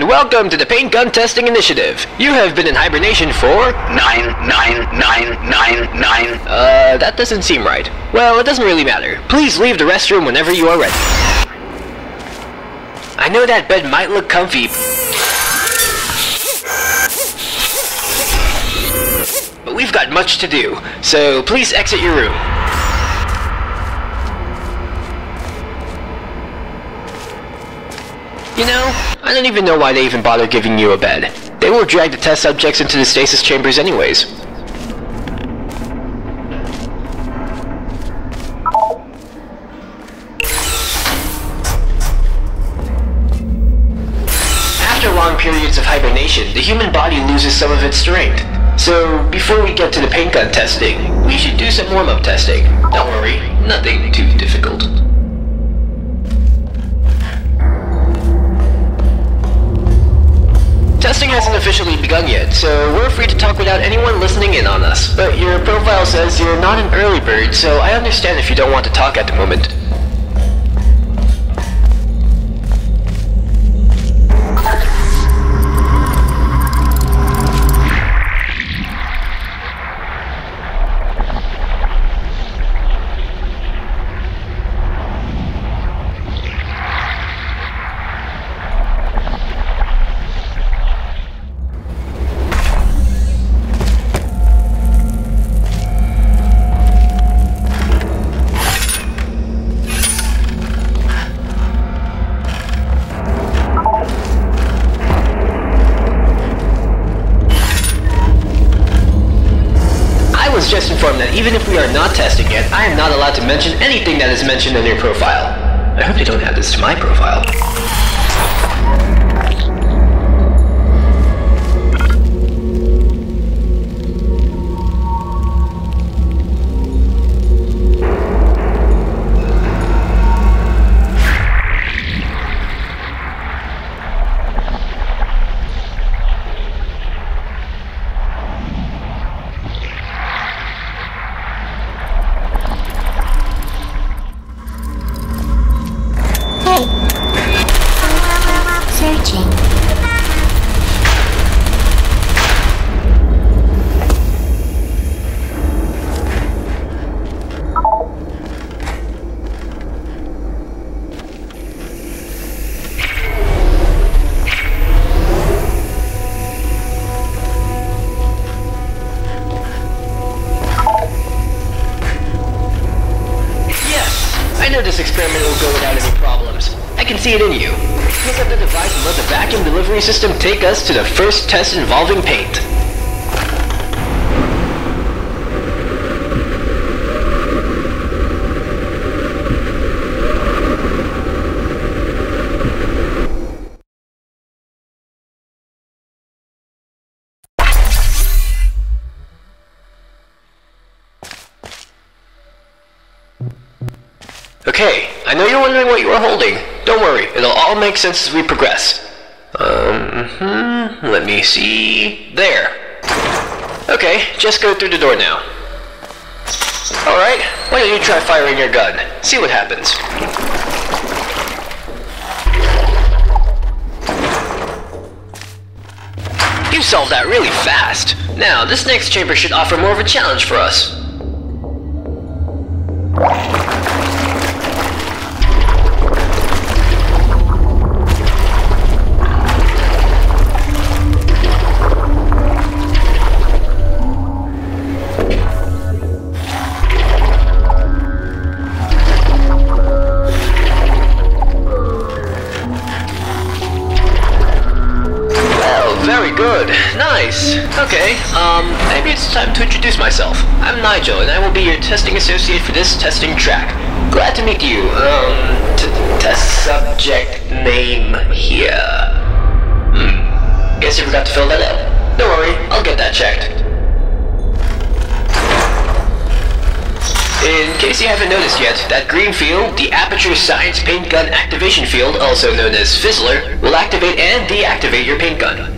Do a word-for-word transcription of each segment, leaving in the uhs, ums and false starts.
welcome to the Paint Gun Testing Initiative. You have been in hibernation for... Nine, nine, nine, nine, nine. Uh, that doesn't seem right. Well, it doesn't really matter. Please leave the restroom whenever you are ready. I know that bed might look comfy, but we've got much to do, so please exit your room. You know, I don't even know why they even bother giving you a bed. They will drag the test subjects into the stasis chambers anyways. After long periods of hibernation, the human body loses some of its strength. So, before we get to the paint gun testing, we should do some warm-up testing. Don't worry, nothing too difficult. Testing hasn't officially begun yet, so we're free to talk without anyone listening in on us. But your profile says you're not an early bird, so I understand if you don't want to talk at the moment. Just informed that even if we are not testing yet, I am not allowed to mention anything that is mentioned in your profile. I hope they don't add this to my profile. Searching. Yes, I know this experiment will go without any problems. I can see it in you. Pick up the device and let the vacuum delivery system take us to the first test involving paint. Okay, I know you're wondering what you are holding. Don't worry, it'll all make sense as we progress. Um, hmm, let me see. There. Okay, just go through the door now. Alright, why don't you try firing your gun? See what happens. You solved that really fast. Now, this next chamber should offer more of a challenge for us. Very good. Nice. Okay, um, maybe it's time to introduce myself. I'm Nigel, and I will be your testing associate for this testing track. Glad to meet you. Um, t test subject name here. Hmm. Guess you forgot to fill that out. Don't worry, I'll get that checked. In case you haven't noticed yet, that green field, the Aperture Science Paint Gun Activation Field, also known as Fizzler, will activate and deactivate your paint gun.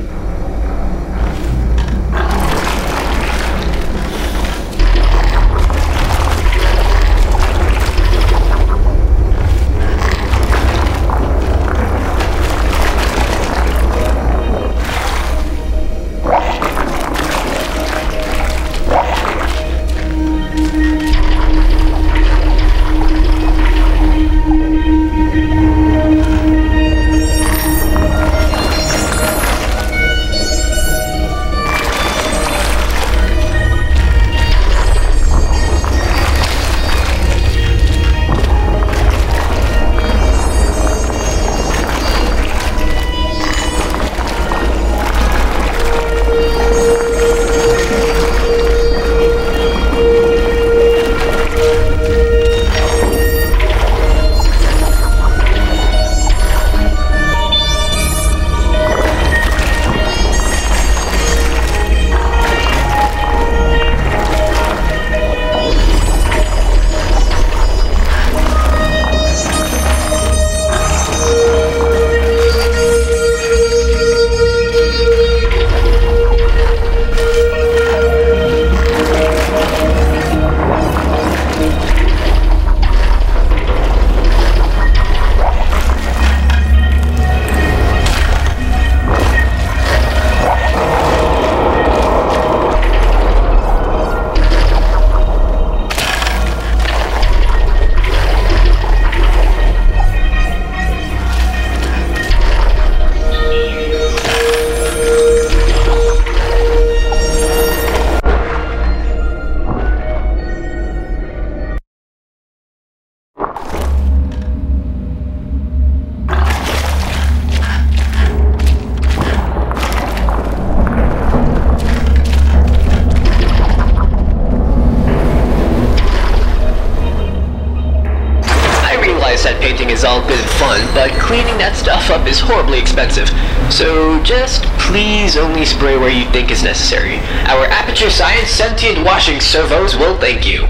set painting is all good and fun, but cleaning that stuff up is horribly expensive. So just please only spray where you think is necessary. Our Aperture Science sentient washing servos will thank you.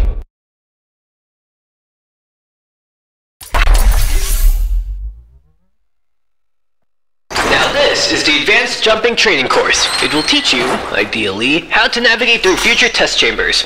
Now this is the Advanced Jumping Training Course. It will teach you, ideally, how to navigate through future test chambers.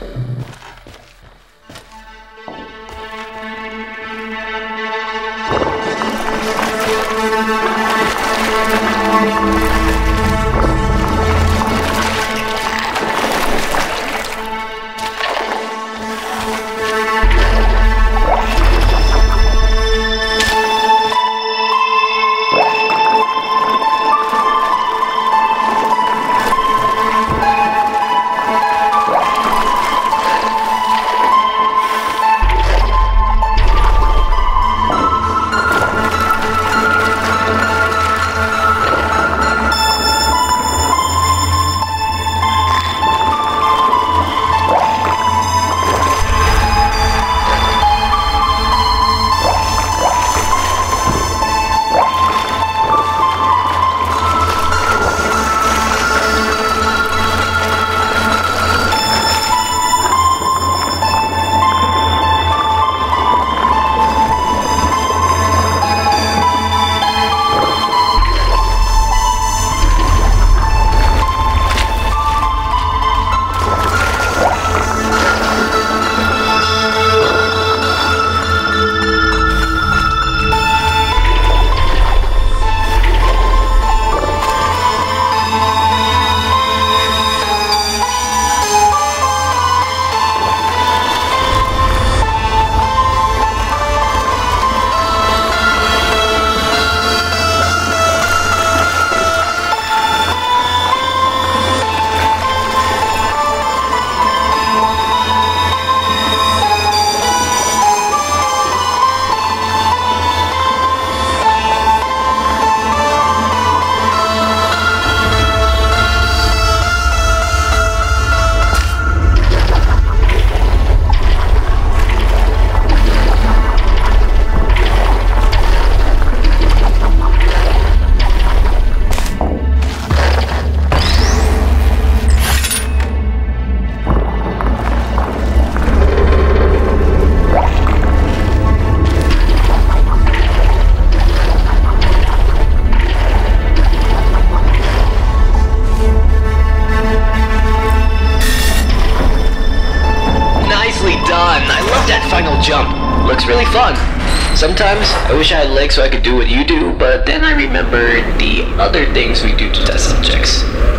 Looks really fun. Sometimes I wish I had legs so I could do what you do, but then I remembered the other things we do to test subjects.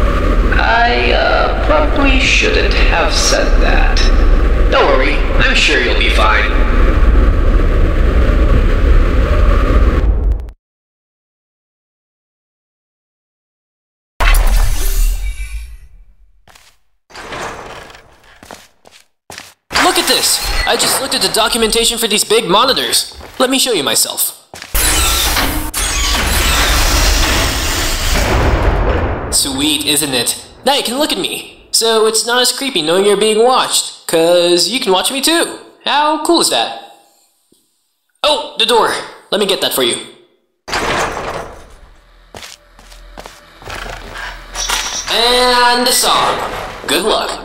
I uh, probably shouldn't have said that. Don't worry, I'm sure you'll be fine. Look at this! I just looked at the documentation for these big monitors. Let me show you myself. Sweet, isn't it? Now you can look at me. So it's not as creepy knowing you're being watched, cause you can watch me too. How cool is that? Oh, the door. Let me get that for you. And the song. Good luck.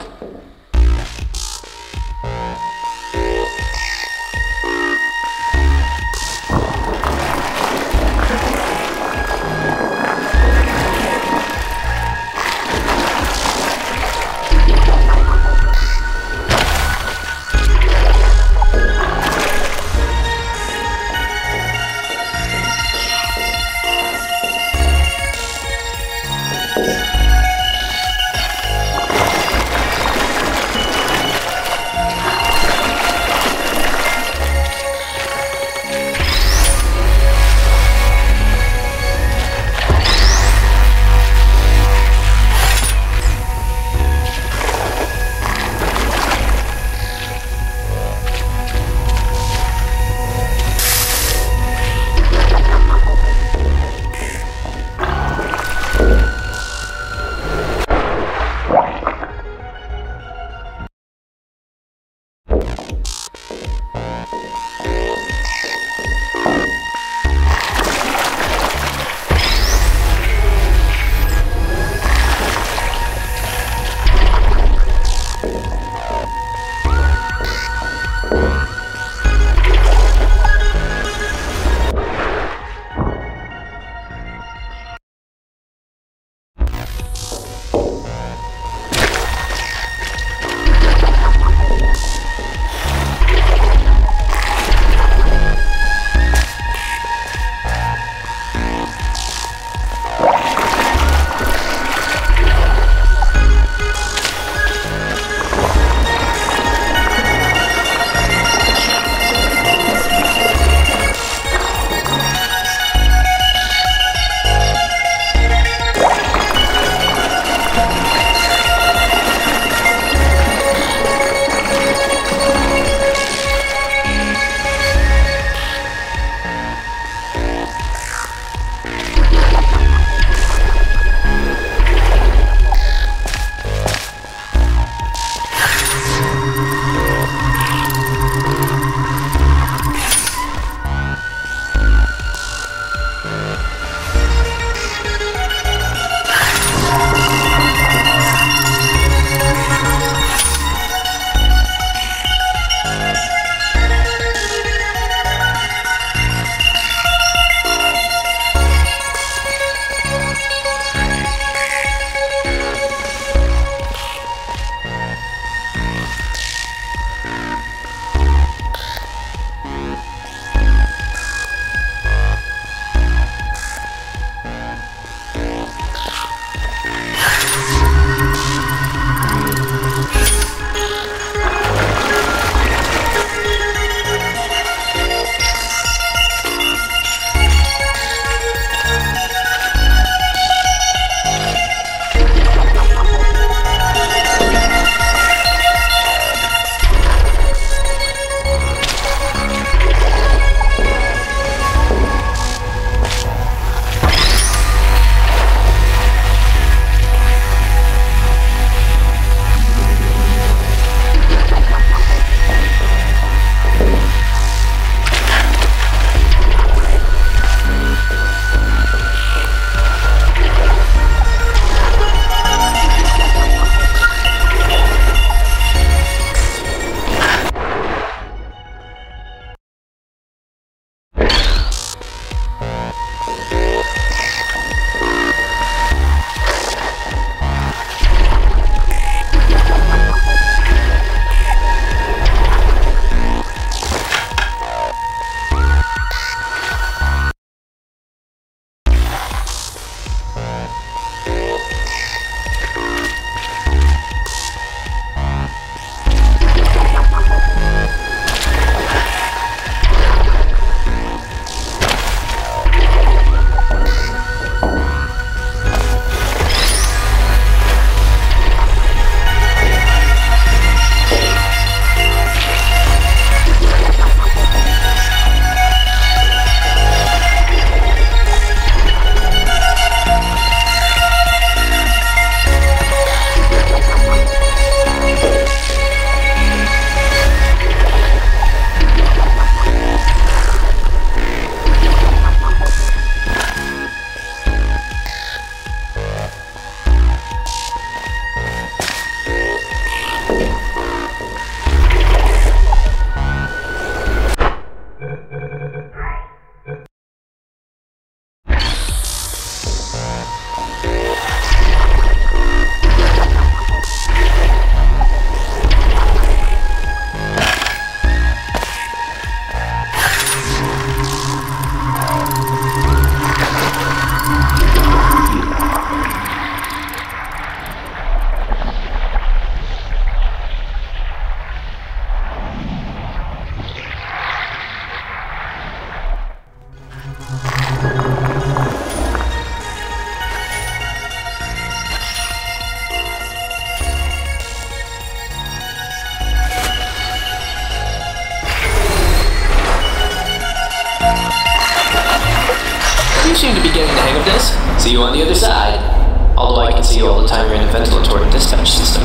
seem to be getting the hang of this. See you on the other side. Although I can see you all the time you're in the ventilatory dispatch system.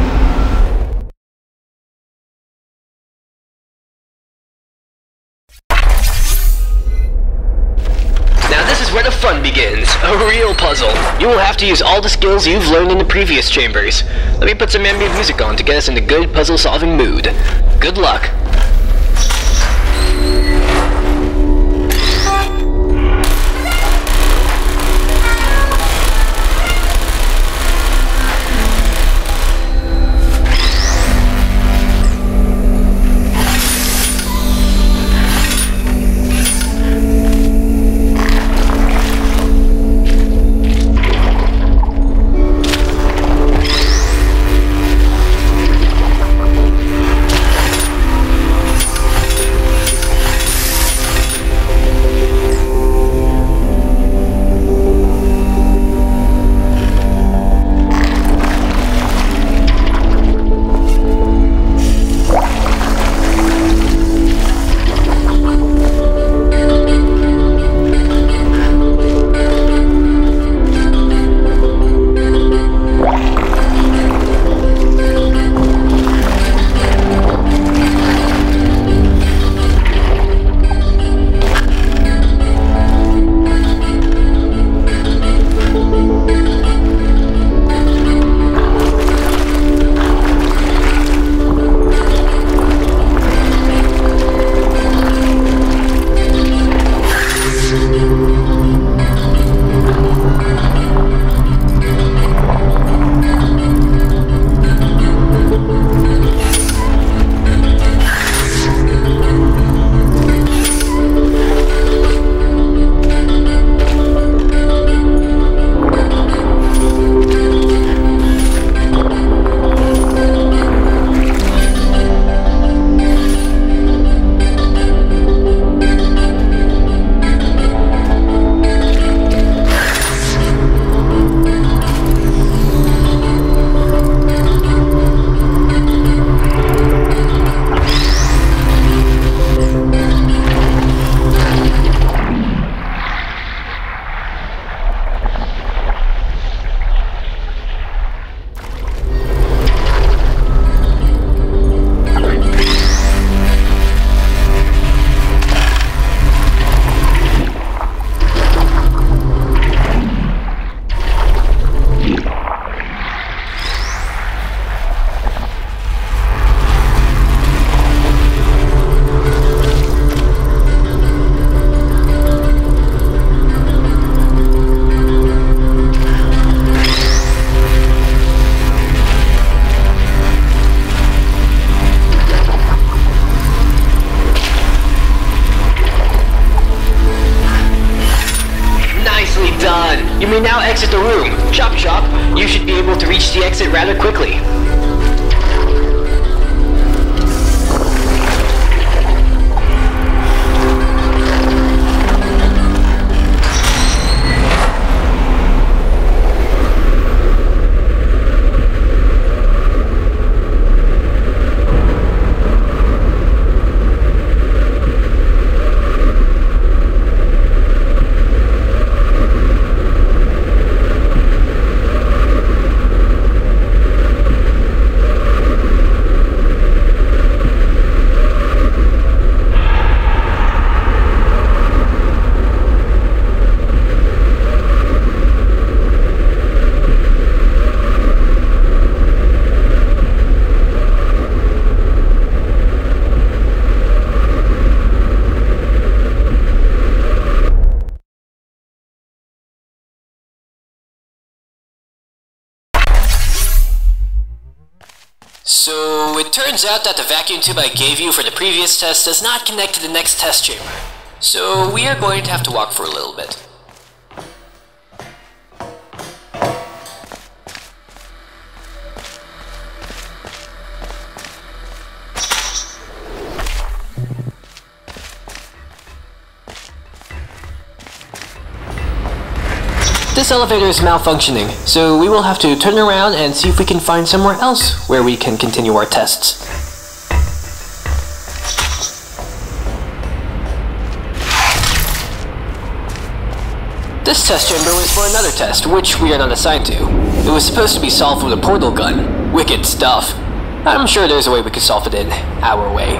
Now this is where the fun begins. A real puzzle. You will have to use all the skills you've learned in the previous chambers. Let me put some ambient music on to get us in a good puzzle-solving mood. Good luck. You may now exit the room. Chop chop, you should be able to reach the exit rather quickly. So, it turns out that the vacuum tube I gave you for the previous test does not connect to the next test chamber. So, we are going to have to walk for a little bit. This elevator is malfunctioning, so we will have to turn around and see if we can find somewhere else where we can continue our tests. This test chamber was for another test, which we are not assigned to. It was supposed to be solved with a portal gun. Wicked stuff. I'm sure there's a way we could solve it in our way.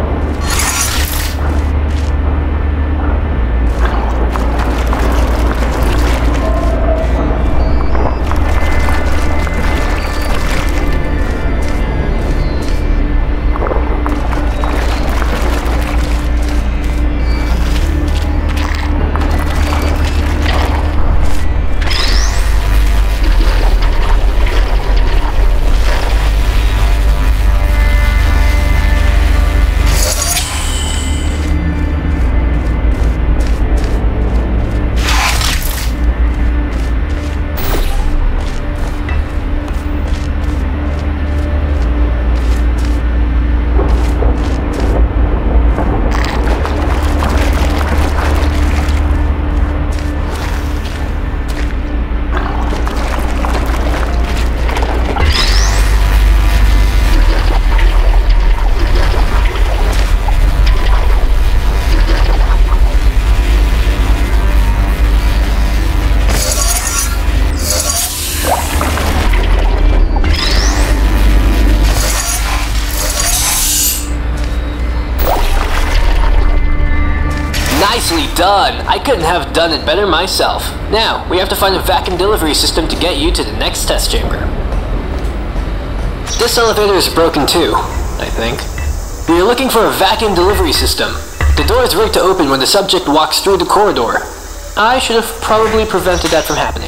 Nicely done! I couldn't have done it better myself. Now, we have to find a vacuum delivery system to get you to the next test chamber. This elevator is broken too, I think. We are looking for a vacuum delivery system. The door is rigged to open when the subject walks through the corridor. I should have probably prevented that from happening.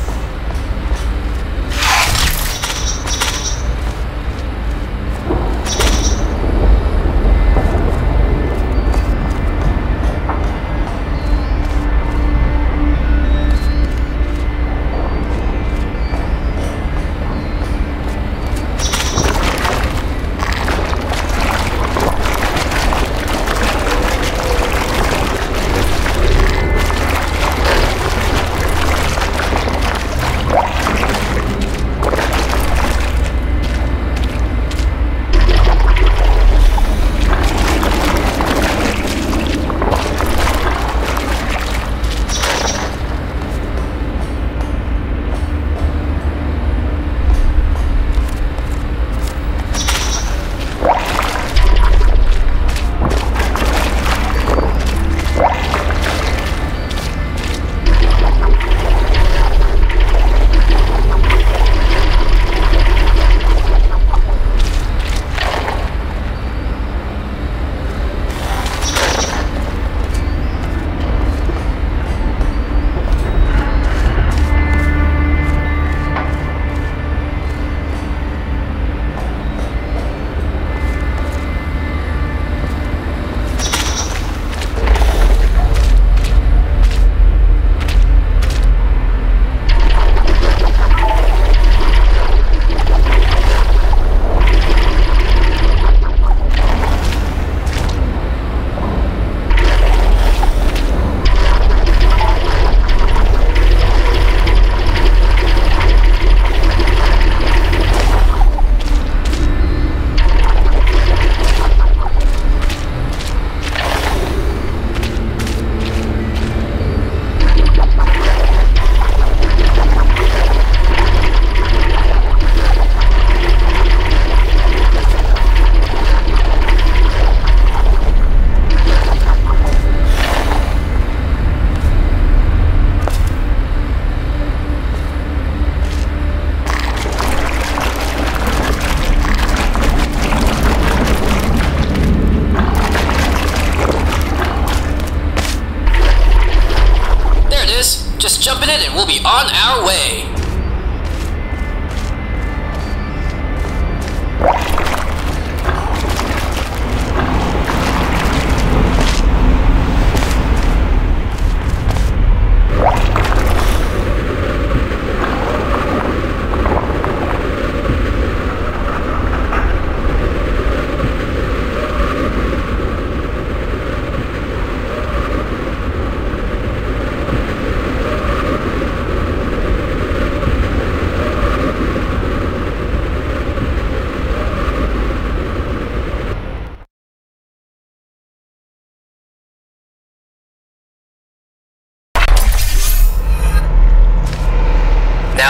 Just jump in it and we'll be on our way.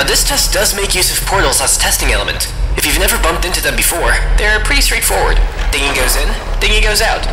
Now this test does make use of portals as a testing element. If you've never bumped into them before, they're pretty straightforward. Thingy goes in, thingy goes out.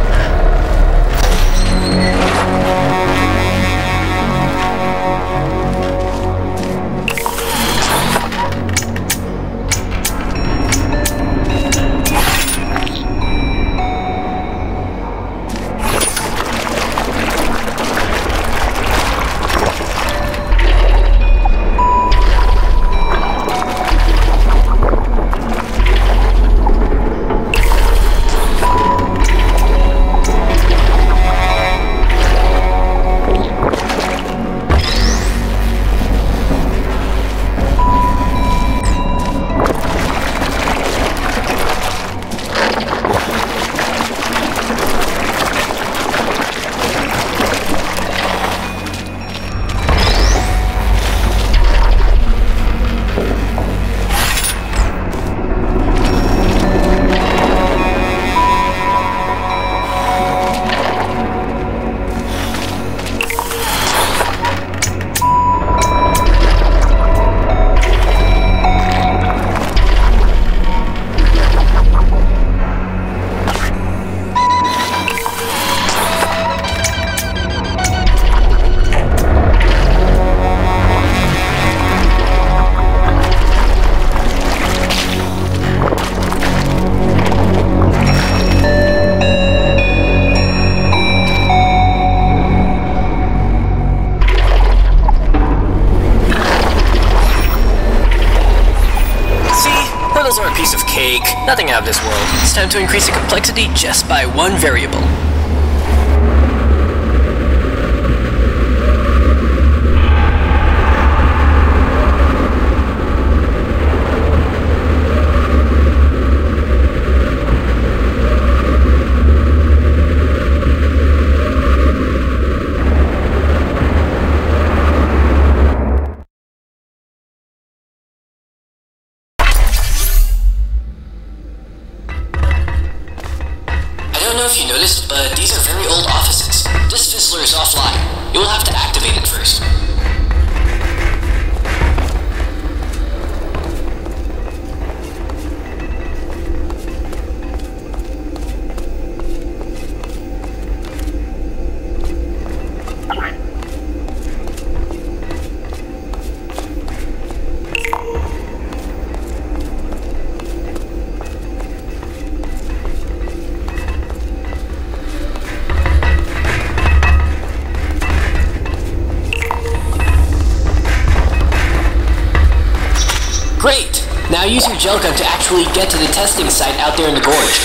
Nothing out of this world. It's time to increase the complexity just by one variable. I don't know if you noticed, but these are very old offices. This Fizzler is offline. You will have to activate it first. Great! Now use your gel gun to actually get to the testing site out there in the gorge.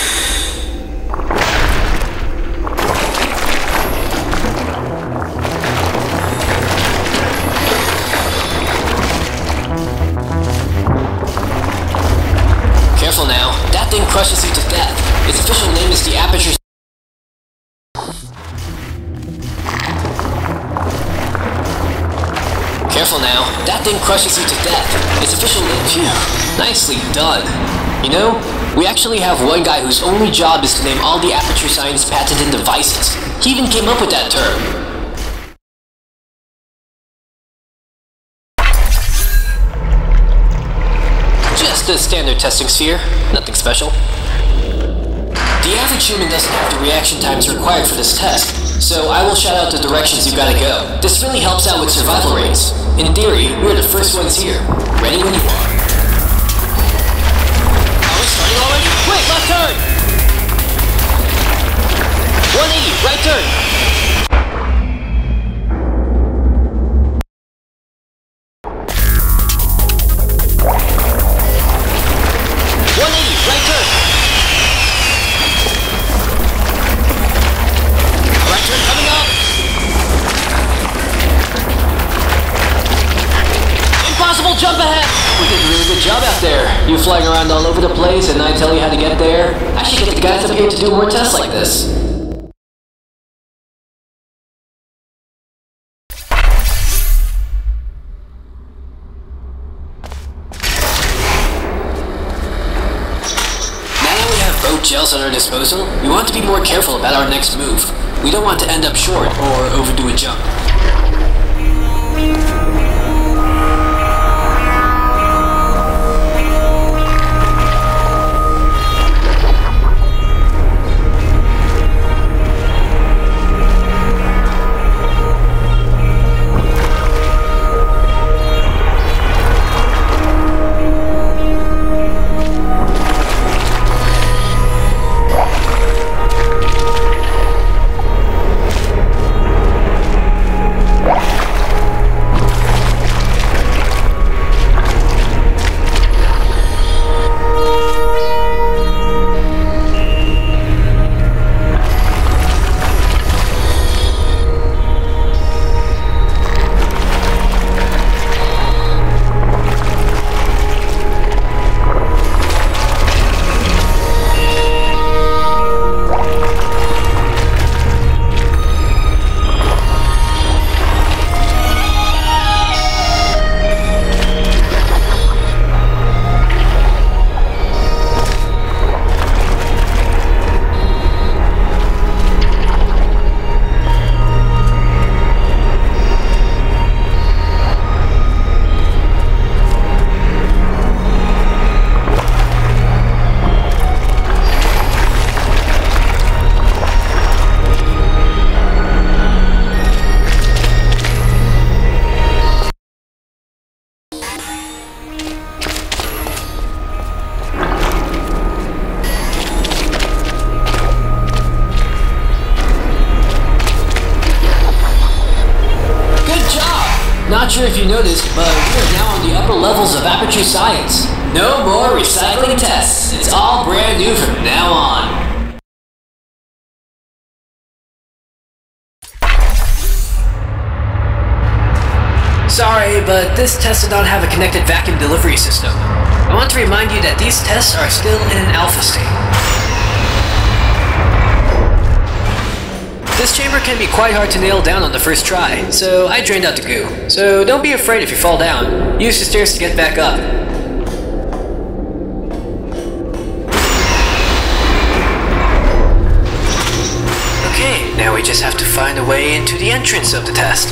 Careful now, that thing crushes you to death. Its official name is the Aperture... Careful now, that thing crushes you to death. Its official name, phew. Nicely done. You know, we actually have one guy whose only job is to name all the Aperture Science patented devices. He even came up with that term. Just a standard testing sphere, nothing special. The average human doesn't have the reaction times required for this test, so I will shout out the directions you gotta go. This really helps out with survival rates. In theory, we're the first ones here. Ready when you are. Are we starting already? Quick, left turn! one eighty, right turn! one eighty, right turn! Right turn coming up! Impossible jump ahead! We did a really good job out there. You flying around all over the place and I tell you how to get there. I should get the guys up here to do more tests like this. Now that we have both gels at our disposal, we want to be more careful about our next move. We don't want to end up short or overdo a jump. not sure if you noticed, but we are now on the upper levels of Aperture Science. No more recycling tests. It's all brand new from now on. Sorry, but this test did not have a connected vacuum delivery system. I want to remind you that these tests are still in an alpha state. This chamber can be quite hard to nail down on the first try, so I drained out the goo. So don't be afraid if you fall down. Use the stairs to get back up. Okay, now we just have to find a way into the entrance of the test.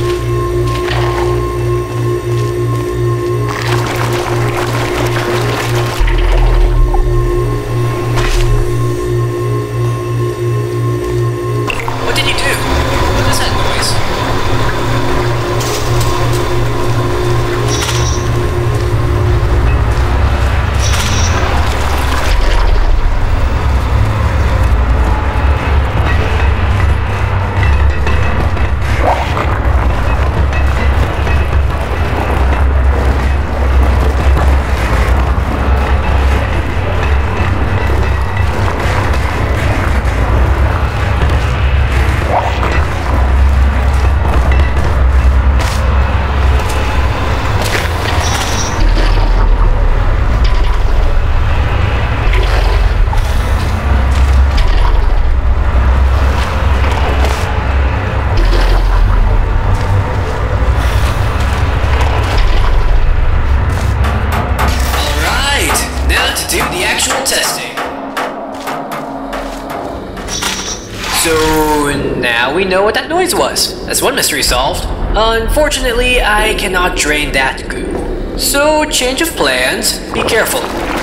So now we know what that noise was. That's one mystery solved. Unfortunately, I cannot drain that goo. So change of plans. Be careful.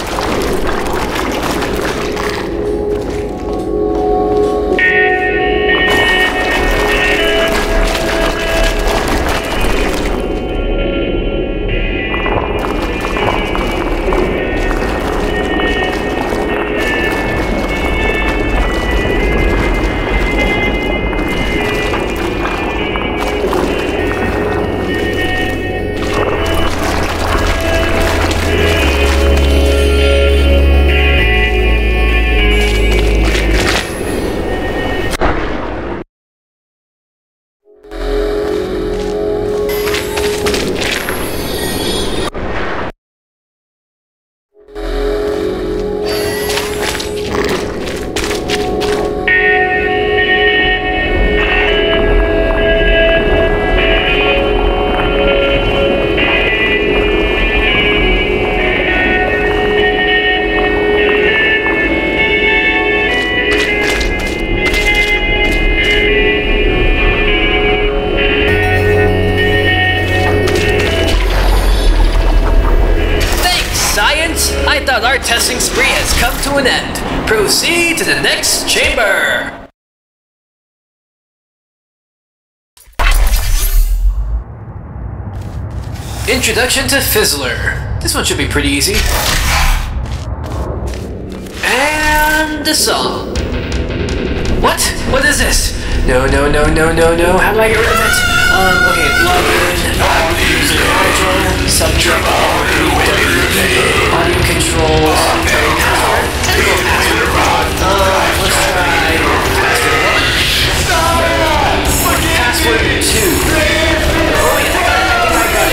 I thought our testing spree has come to an end. Proceed to the next chamber. Introduction to Fizzler. This one should be pretty easy. And the song. What? What is this? No, no, no, no, no, no. How do I get rid of it? Um, okay, log in, user control, subject, audio controls, password, technical password. Uh, let's try password one. Password two. Oh yeah, I got it. I think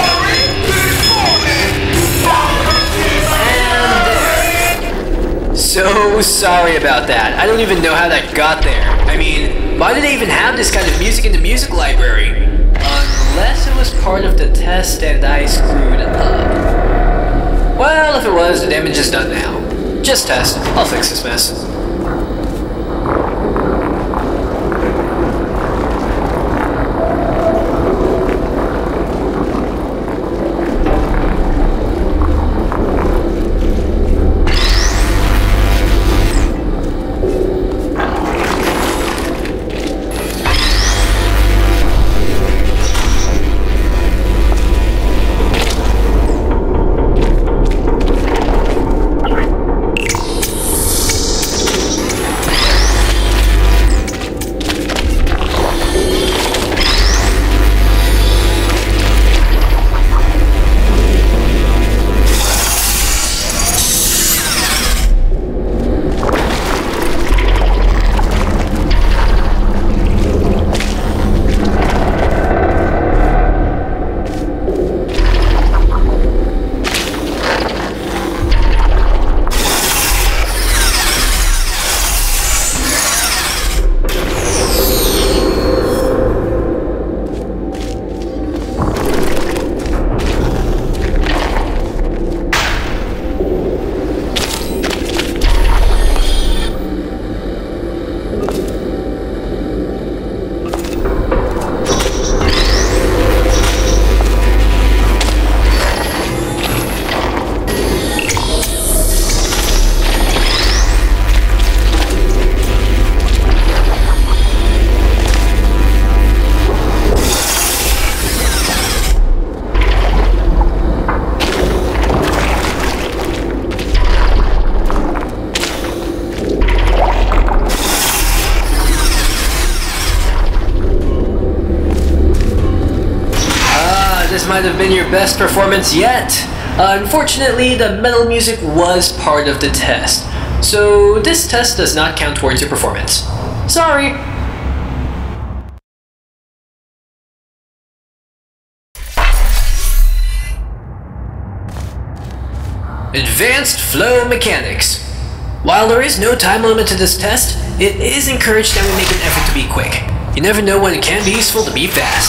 I got it. And there. So sorry about that. I don't even know how that got there. I mean, why do they even have this kind of music in the music library? Unless it was part of the test and I screwed it up. Well, if it was, the damage is done now. Just test. I'll fix this mess. might have been your best performance yet. Uh, unfortunately, the metal music was part of the test, so this test does not count towards your performance. Sorry. Advanced Flow Mechanics. While there is no time limit to this test, it is encouraged that we make an effort to be quick. You never know when it can be useful to be fast.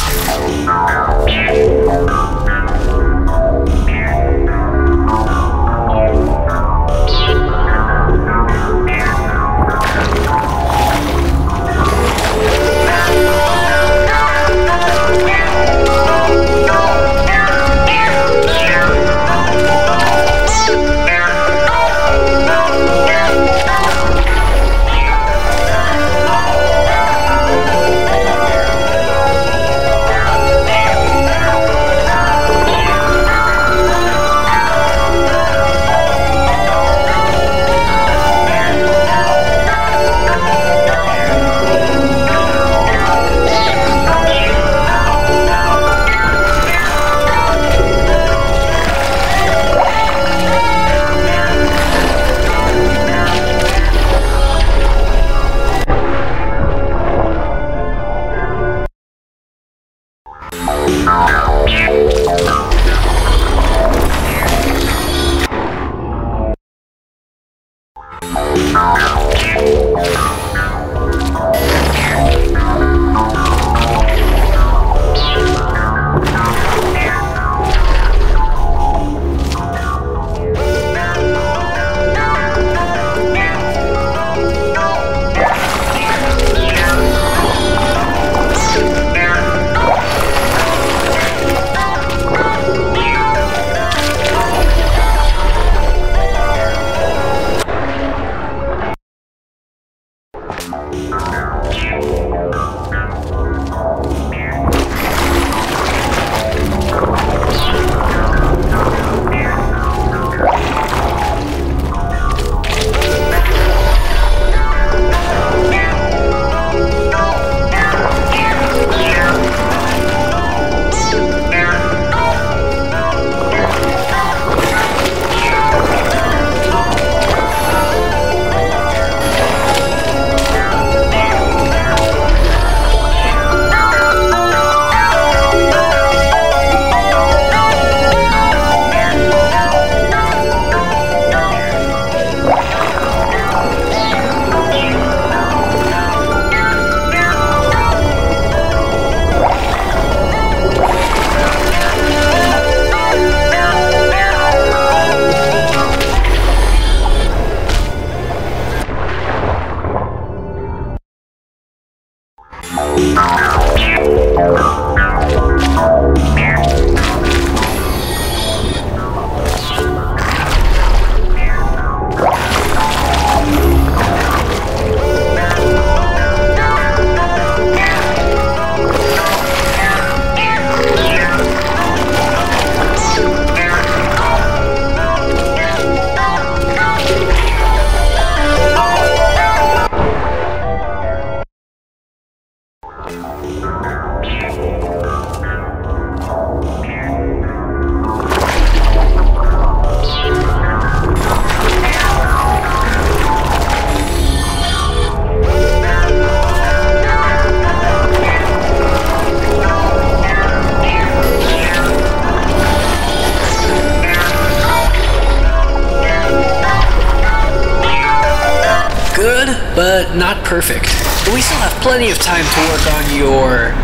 But not perfect. But we still have plenty of time to work on your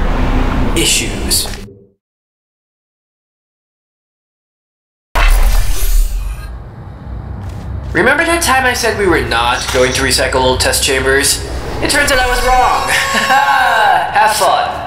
issues. Remember that time I said we were not going to recycle old test chambers? It turns out I was wrong. Have fun.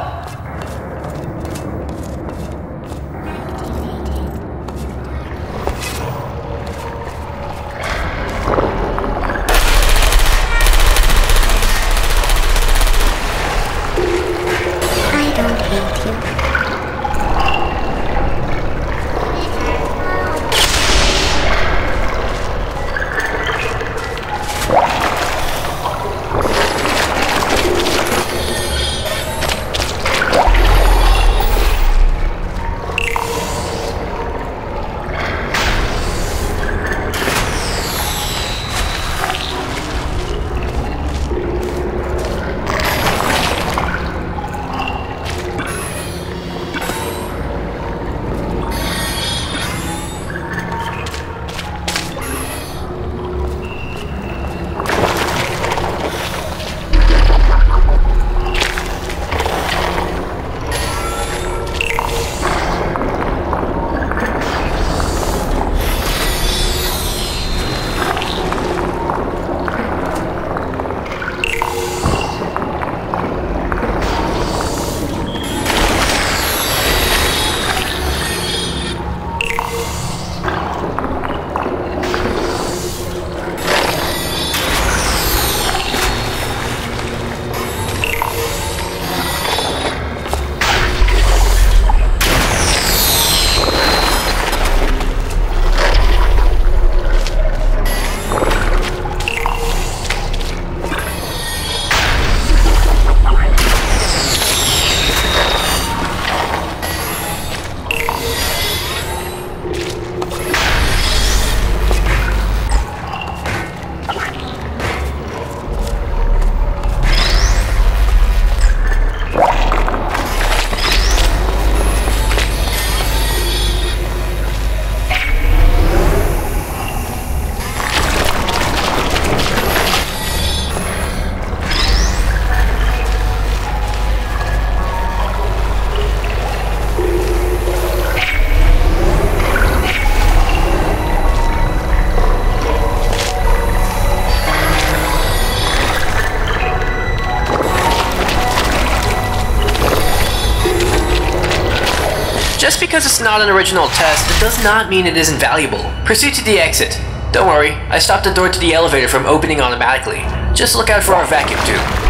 Just because it's not an original test, it does not mean it isn't valuable. Proceed to the exit. Don't worry, I stopped the door to the elevator from opening automatically. Just look out for our vacuum tube.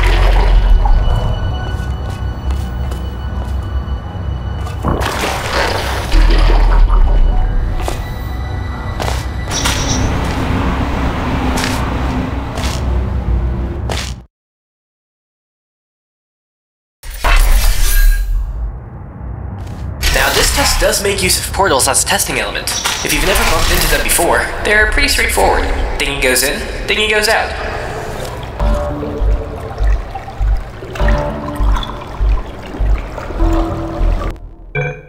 This test does make use of portals as a testing element. If you've never bumped into them before, they're pretty straightforward. Thingy goes in, thingy goes out.